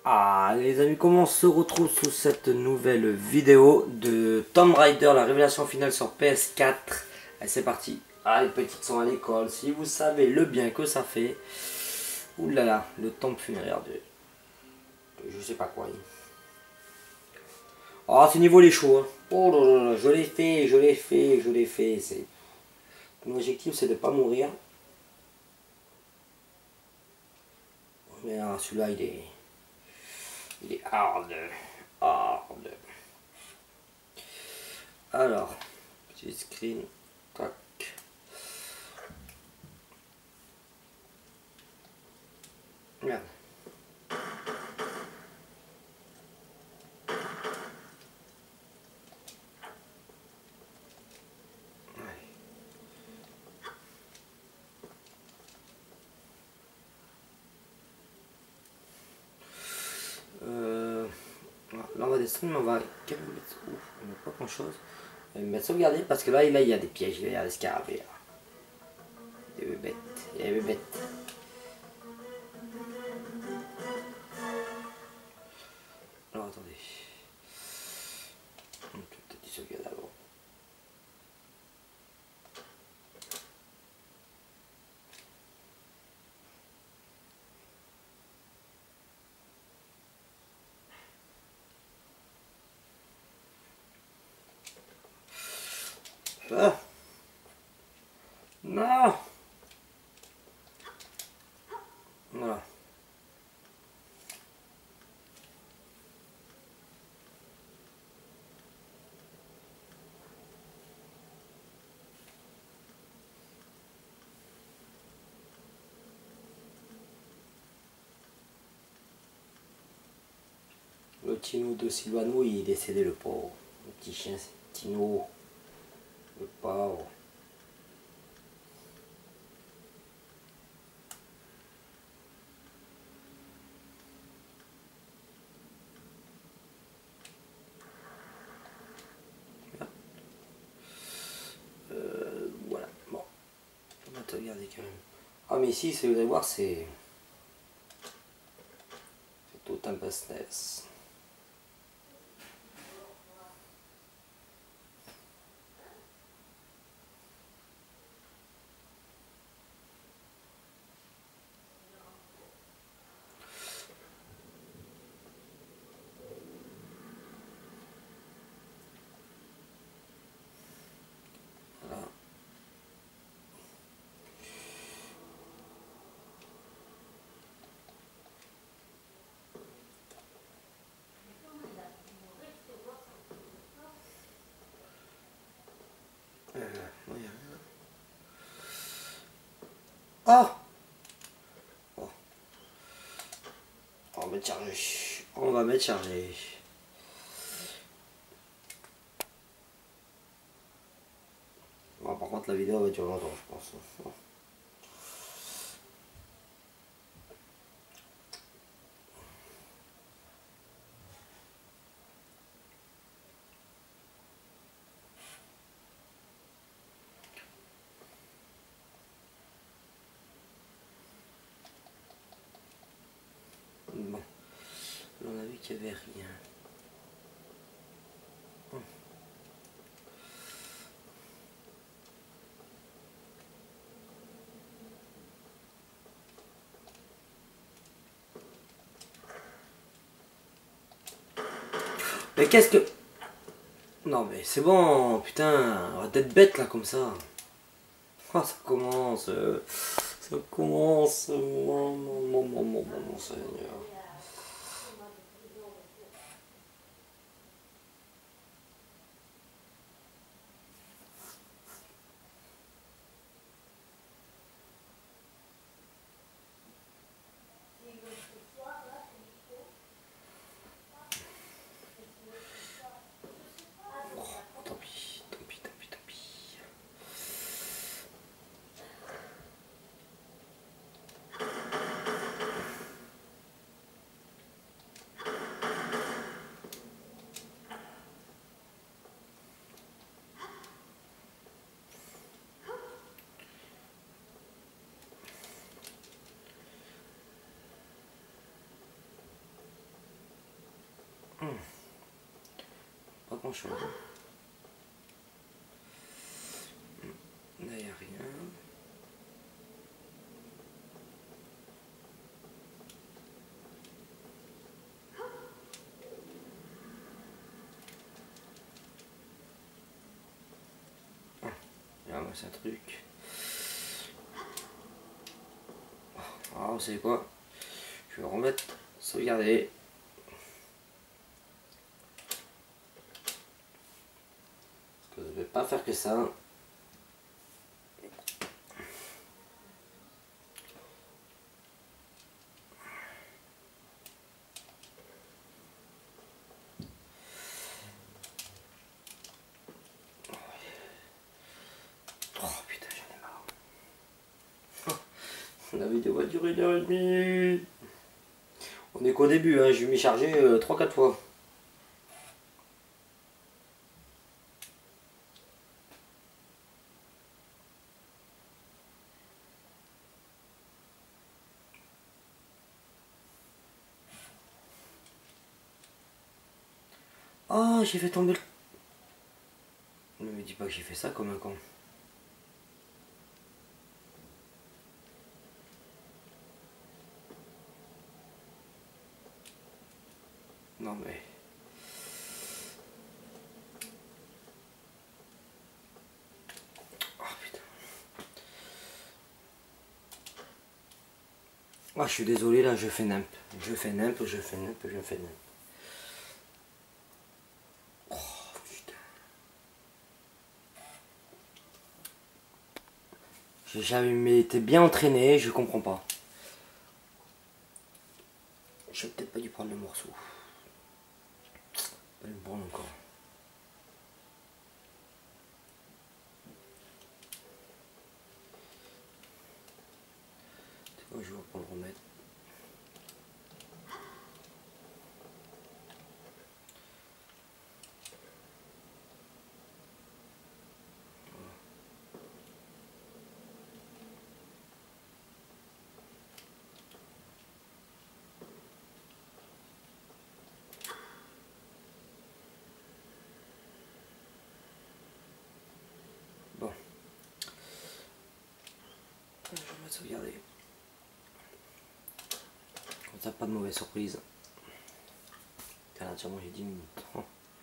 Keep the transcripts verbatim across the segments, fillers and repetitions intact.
Ah les amis, comment on se retrouve sous cette nouvelle vidéo de Tomb Raider, la révélation finale sur P S quatre. Allez, c'est parti. Ah, les petites sont à l'école, si vous savez le bien que ça fait. Ouh là là, le temple funéraire de... de je sais pas quoi. Ah, ce niveau il est chaud, hein. Oh là là là, je l'ai fait, je l'ai fait, je l'ai fait. C'est... Mon objectif c'est de pas mourir. Mais ah, celui-là il est... Il est hard. Hard. Alors, petit screen. Tac. Merde. Euh, là on va descendre, mais on va quand même mettre... Ouf, on n'a pas grand chose. On va mettre sauvegarder parce que là, là il y a des pièges, il y a des scarabées. Là. Des bébêtes, il y a des bébêtes. Alors attendez. On peut peut-être sauvegarder avant. Ah. Non. Voilà. Le Tino de Silvano, il est décédé, le pauvre. Le petit chien, c'est Tino. Le pauvre. Euh, voilà, bon. On va te regarder quand même. Ah, mais ici, si vous allez voir, c'est... C'est tout un business. Euh, non, y a rien. Oh, oh. On va mettre chargé. On va mettre chargé. Bon, par contre, la vidéo va durer longtemps, je pense. Bon, on a vu qu'il n'y avait rien. Hum. Mais qu'est-ce que... Non mais c'est bon, putain, on va être bête là comme ça. Oh, ça commence, euh, ça commence, mon, mon, mon, mon, mon, mon, mon Seigneur. Tant pis, tant pis, tant pis, tant pis. Pas grand chose. Là, il n'y a rien. Ah, là, c'est un truc. Ah, vous savez quoi? Je vais remettre, sauvegarder. Parce que je ne vais pas faire que ça. Oh putain, j'en ai marre. La vidéo va durer une heure et demie. On est qu'au début, hein. Je vais m'y charger euh, trois quatre fois. Oh, j'ai fait tomber le... Ne me dis pas que j'ai fait ça comme un con. Non mais... Oh putain. Ah, je suis désolé, là, je fais nimp. Je fais nimp, je fais nimp, je fais nimp. Oh putain. J'ai jamais été bien entraîné, je comprends pas. J'ai peut-être pas dû prendre le morceau. Pas le bon encore. C'est quoi, je vais reprendre le remettre. Bon. Je vais mettre sauvegarder. Comme ça, pas de mauvaise surprise. Putain, là, j'ai dix minutes. Oh.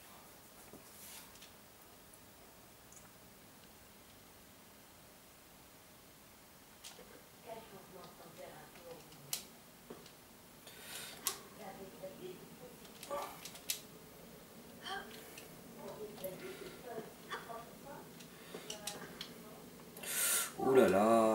Ouh là là.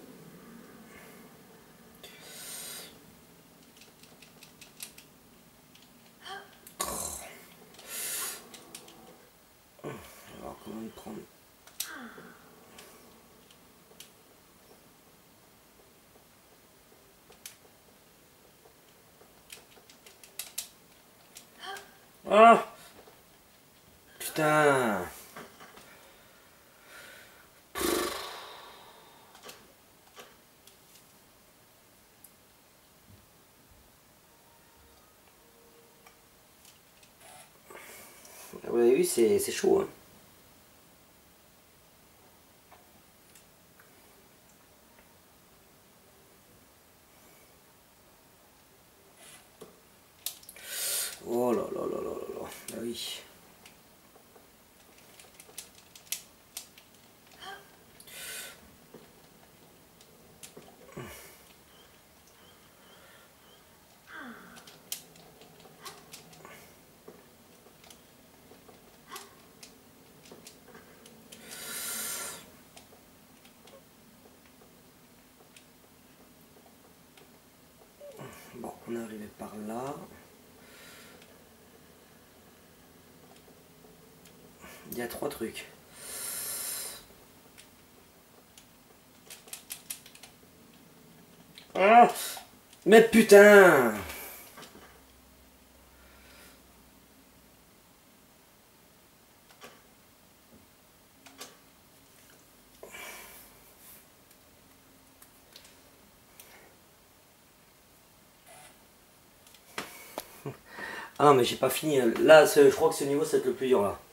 Alors comment le prendre? Ah putain. Vous avez vu, c'est chaud, hein. Oh là là là là là là. Ah oui. Bon, on est arrivé par là. Il y a trois trucs. Ah, mais putain! Ah non, mais j'ai pas fini. Là, je crois que ce niveau, c'est le plus dur là.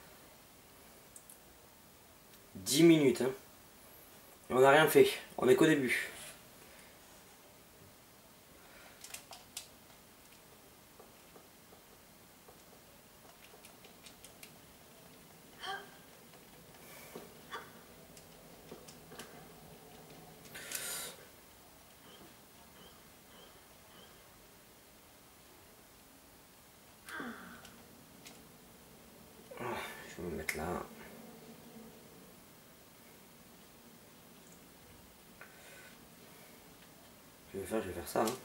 dix minutes, hein. Et on n'a rien fait. On est qu'au début. Je vais me mettre là. Je vais faire, je vais faire ça. Hein.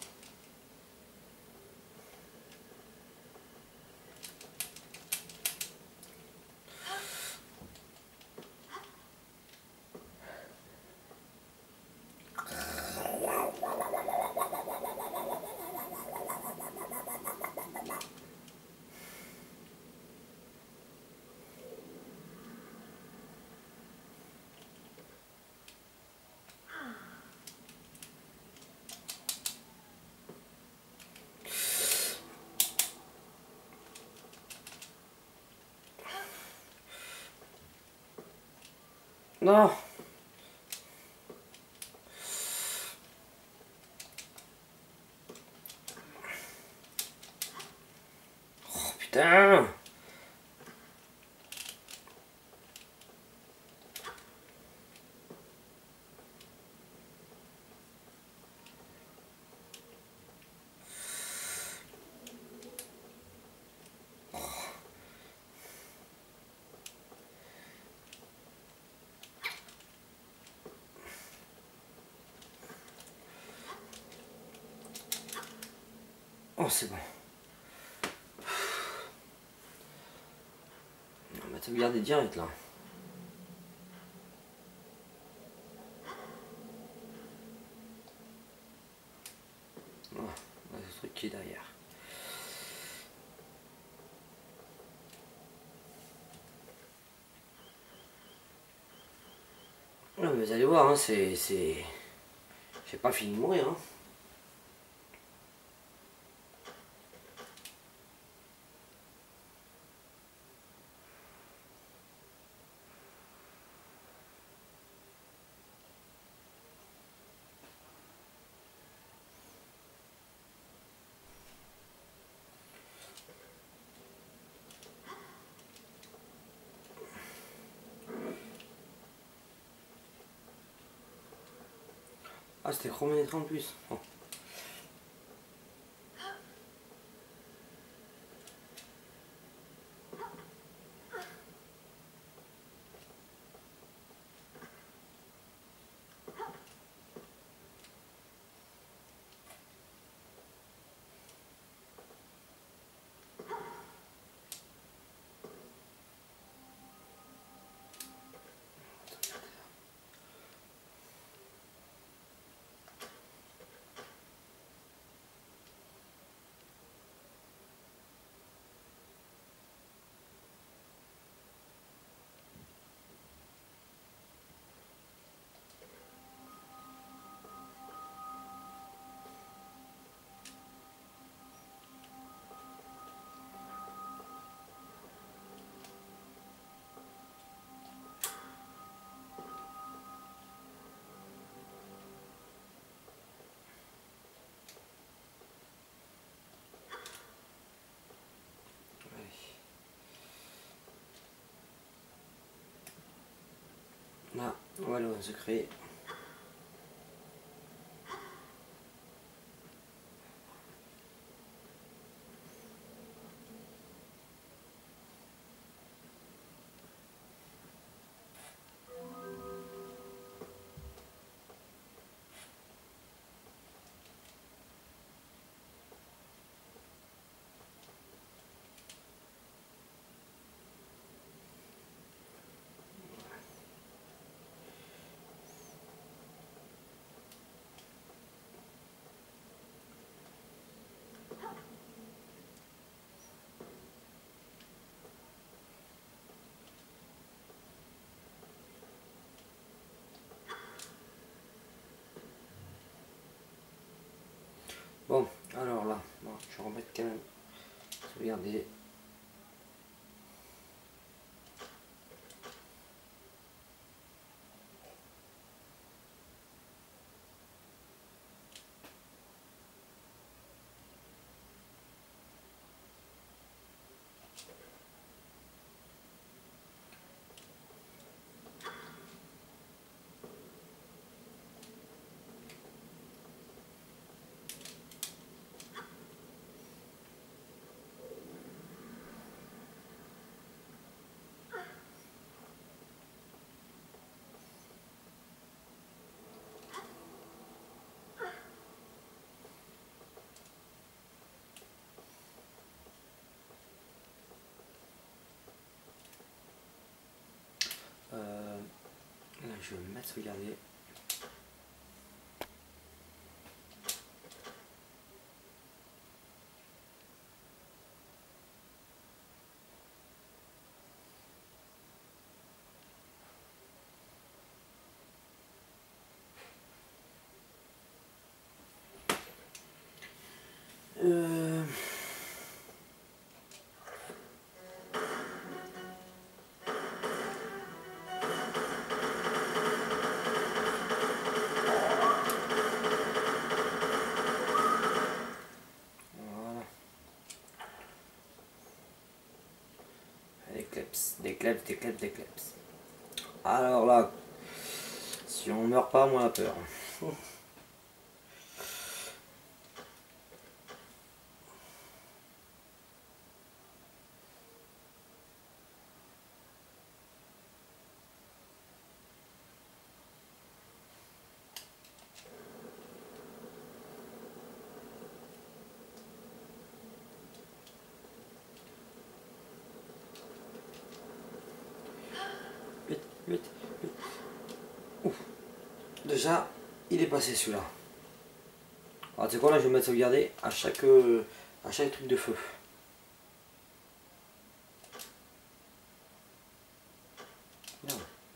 Non. Oh putain. Oh, c'est bon. On va sauvegarder direct là. Voilà, ce truc qui est derrière. Ouais, mais vous allez voir, hein, c'est. J'ai pas fini de mourir. Hein. Ah, c'était chronométré en plus. Oh. Là, voilà un secret. Bon, alors là, bon, je vais remettre quand même Regardez. Euh, là, je vais me mettre, regardez. Euh... Voilà. Des kleps, des kleps, des kleps, des kleps. Alors là, si on meurt pas, moi la peur. Vite, vite, vite. Ouf. Déjà, il est passé celui-là. Alors tu sais quoi, là je vais mettre sauvegarder à chaque, euh, à chaque truc de feu. Non.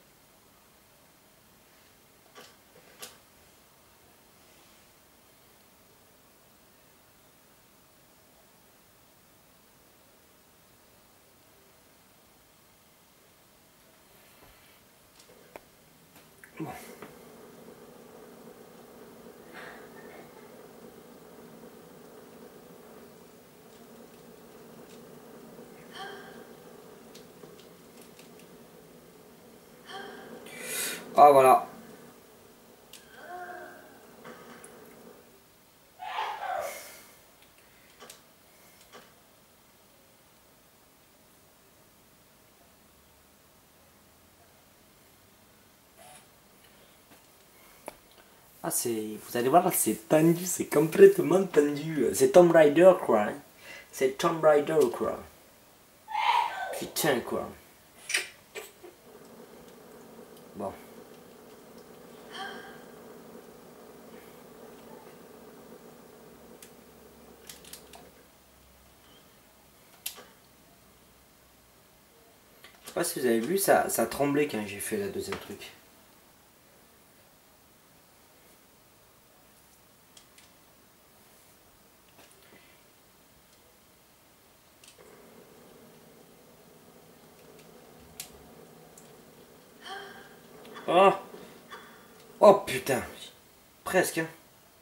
Bon. Ah voilà. Ah c'est, vous allez voir, c'est tendu, c'est complètement tendu. C'est Tomb Raider quoi. Hein. C'est Tomb Raider quoi. Putain quoi. Bon. Je sais pas si vous avez vu, ça, ça tremblait quand j'ai fait la deuxième truc. Oh, oh putain. Presque. Hein.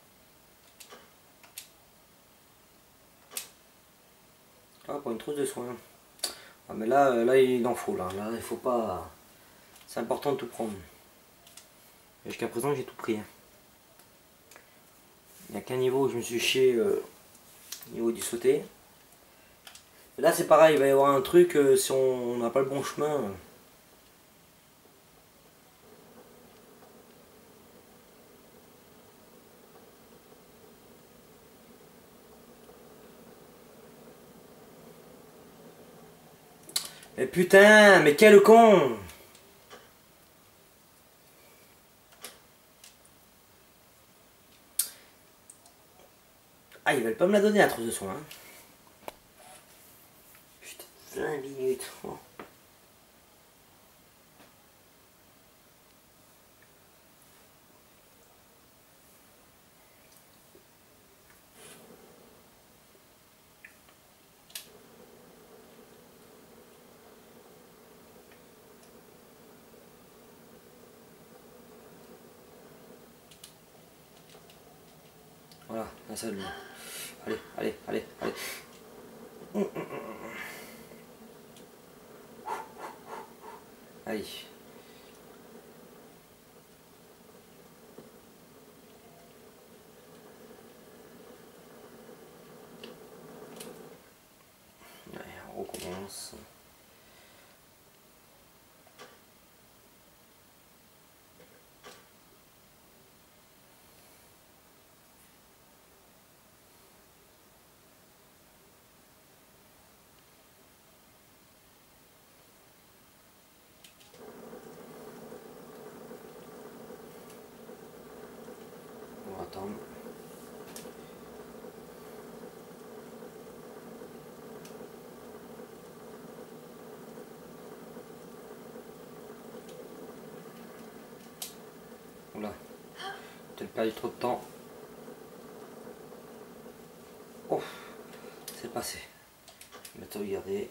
Ah, pour une trousse de soins. Ah, mais là, là, il en faut. Là, là il faut pas. C'est important de tout prendre. Jusqu'à présent, j'ai tout pris. Hein. Il n'y a qu'un niveau où je me suis chié euh, au niveau du sauté. Et là, c'est pareil. Il va y avoir un truc euh, si on n'a pas le bon chemin. Euh. Mais putain, mais quel con! Ah, ils veulent pas me la donner la trousse de soins. Hein. Putain, vingt minutes. Oh. Voilà, un seul. Allez, allez, allez, allez. Allez. Allez, on recommence. On va attendre. Oula, peut-être pas eu trop de temps. Oh, c'est passé. Maintenant, regardez.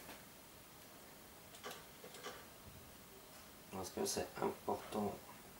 Parce que c'est important.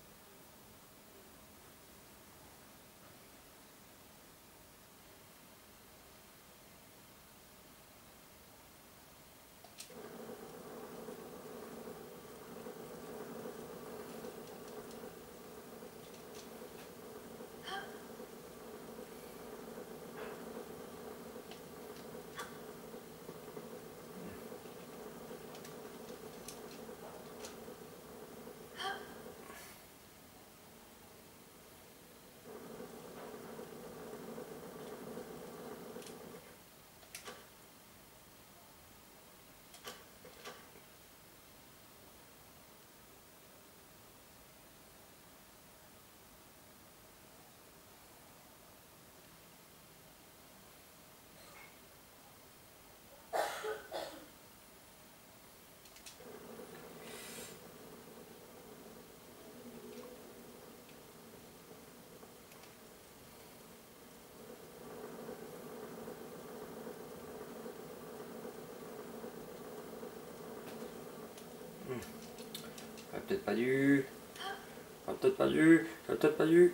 J'aurais peut-être pas dû. J'aurais peut-être pas dû. J'aurais peut-être pas dû.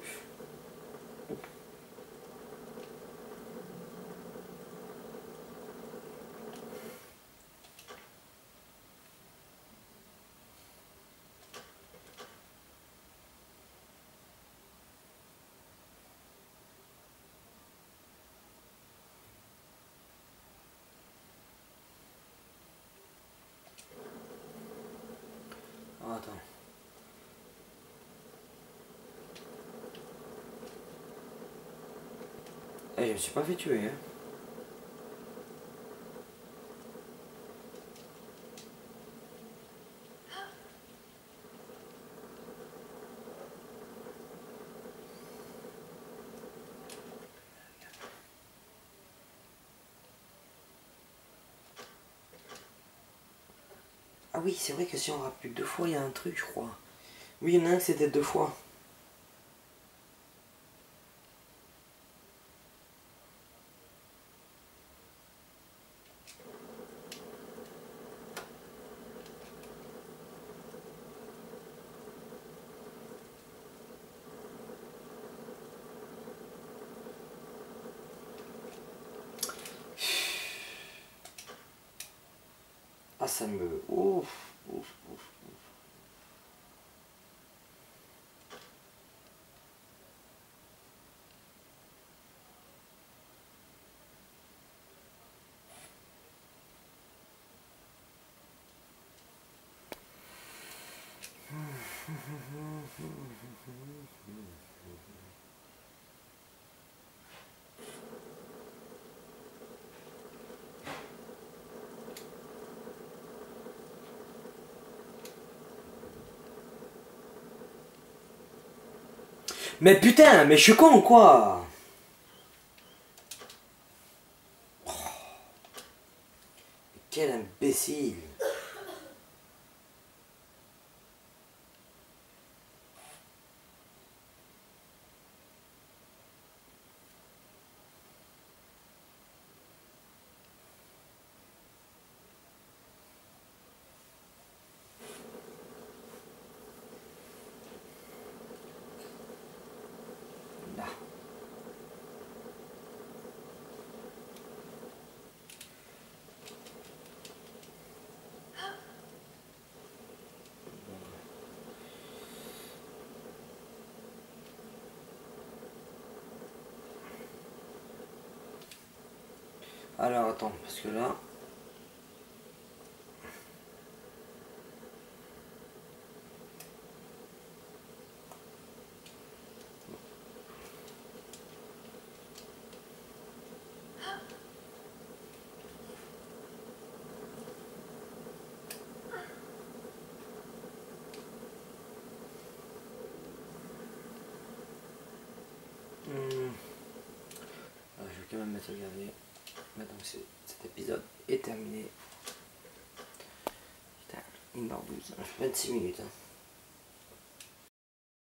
Oh, attends. Eh, je me suis pas fait tuer, hein. Ah oui, c'est vrai que si on rappuie deux fois, il y a un truc, je crois. Oui, il y en a un que c'était deux fois. Ah, ça me... Ouf, ouf, ouf. Mais putain, mais je suis con, quoi. Oh, quel imbécile. Là. Alors attends, parce que là... Hmm. Alors, je vais quand même mettre regarder. Maintenant que cet épisode est terminé. Putain, une heure douze, vingt-six minutes. Hein.